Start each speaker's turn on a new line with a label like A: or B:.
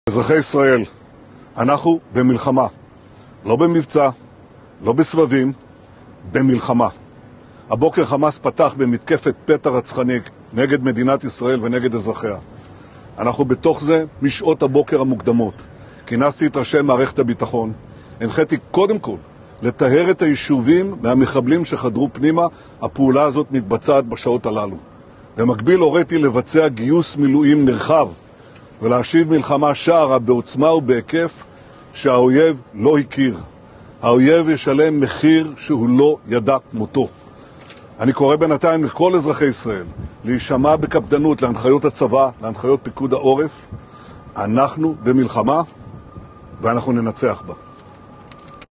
A: אזרחי ישראל, אנחנו במלחמה, לא במבצע, לא בסבבים, במלחמה. הבוקר חמאס פתח במתקפת פתע רצחנית נגד מדינת ישראל ונגד אזרחיה. אנחנו בתוך זה משעות הבוקר המוקדמות. כינסתי את ראשי מערכת הביטחון, הנחיתי קודם כל לטהר את היישובים מהמחבלים שחדרו פנימה. הפעולה הזאת מתבצעת בשעות הללו. במקביל הוריתי לבצע גיוס מילואים נרחב ולהשיב מלחמה שערה בעוצמה ובהיקף שהאויב לא הכיר. האויב ישלם מחיר שהוא לא ידע כמותו. אני קורא בינתיים לכל אזרחי ישראל להישמע בקפדנות להנחיות הצבא, להנחיות פיקוד העורף. אנחנו במלחמה ואנחנו ננצח בה.